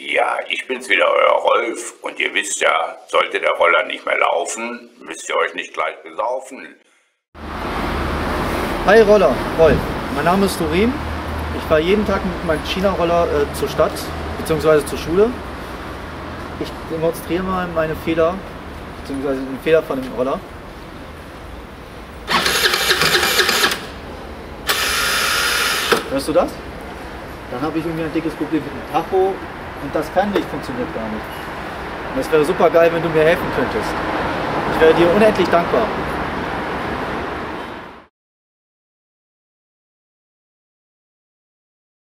Ja, ich bin's wieder, euer Rolf. Und ihr wisst ja, sollte der Roller nicht mehr laufen, müsst ihr euch nicht gleich besaufen. Hi Roller, Rolf. Mein Name ist Turin. Ich fahre jeden Tag mit meinem China-Roller zur Stadt bzw. zur Schule. Ich demonstriere mal meine Fehler bzw. den Fehler von dem Roller. Hörst du das? Dann habe ich irgendwie ein dickes Problem mit dem Tacho und das Kernlicht funktioniert gar nicht. Und es wäre super geil, wenn du mir helfen könntest. Ich wäre dir unendlich dankbar.